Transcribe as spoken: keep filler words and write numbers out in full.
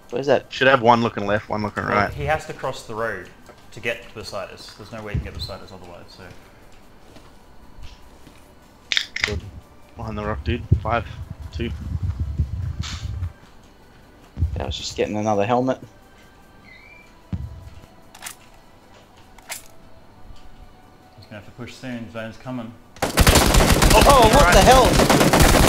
Where's that? Should have one looking left, one looking Well, right. he has to cross the road to get beside us. There's no way he can get beside us otherwise, so... Good. Behind the rock, dude. Five, two. I was just getting another helmet. He's gonna have to push soon, zone's coming. Oh, oh what right. the hell?